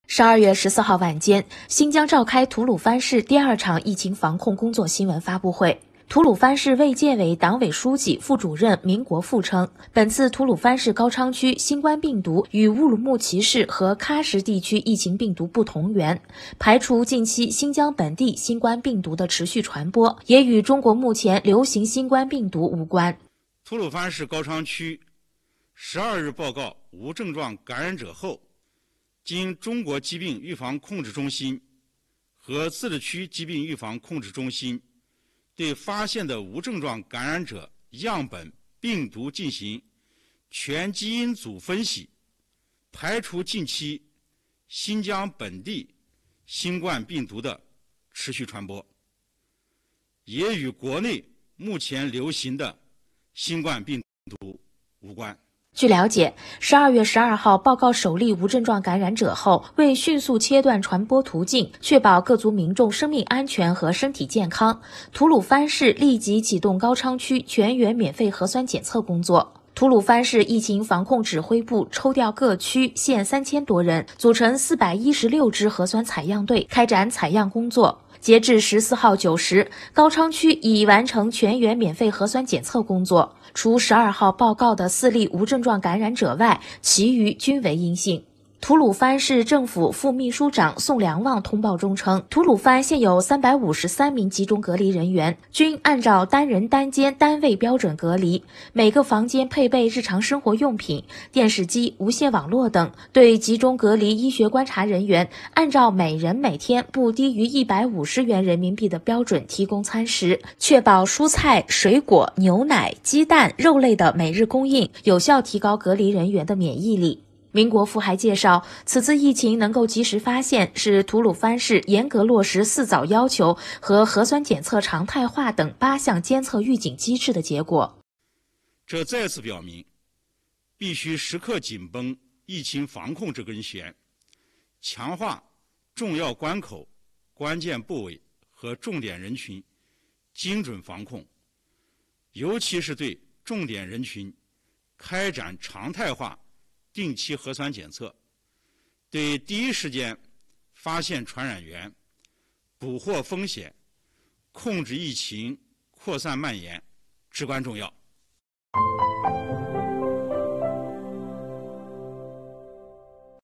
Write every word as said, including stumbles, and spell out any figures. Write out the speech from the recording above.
十二月十四号晚间，新疆召开吐鲁番市第二场疫情防控工作新闻发布会。吐鲁番市卫健委党委书记、副主任明国富称，本次吐鲁番市高昌区新冠病毒与乌鲁木齐市和喀什地区疫情病毒不同源，排除近期新疆本地新冠病毒的持续传播，也与中国目前流行新冠病毒无关。 吐鲁番市高昌区十二日报告无症状感染者后，经中国疾病预防控制中心和自治区疾病预防控制中心对发现的无症状感染者样本病毒进行全基因组分析，排除近期新疆本地新冠病毒的持续传播，也与国内目前流行的新冠病毒无关。 据了解，十二月十二号报告首例无症状感染者后，为迅速切断传播途径，确保各族民众生命安全和身体健康，吐鲁番市立即启动高昌区全员免费核酸检测工作。吐鲁番市疫情防控指挥部抽调各区县三千多人，组成四百一十六支核酸采样队，开展采样工作。截至十四号九时，高昌区已完成全员免费核酸检测工作，除十二号报告的四例无症状感染者外，其余均为阴性。吐鲁番市政府副秘书长宋良旺通报中称，吐鲁番现有三百五十三名集中隔离人员，均按照单人单间单位标准隔离，每个房间配备日常生活用品、电视机、无线网络等。对集中隔离医学观察人员，按照每人每天不低于一百五十元人民币的标准提供餐食，确保蔬菜、水果、牛奶、鸡蛋、肉类的每日供应，有效提高隔离人员的免疫力。明国富还介绍，此次疫情能够及时发现，是吐鲁番市严格落实四早要求和核酸检测常态化等八项监测预警机制的结果。 这再次表明，必须时刻紧绷疫情防控这根弦，强化重要关口、关键部位和重点人群精准防控，尤其是对重点人群开展常态化定期核酸检测，对第一时间发现传染源、捕获风险、控制疫情扩散蔓延至关重要。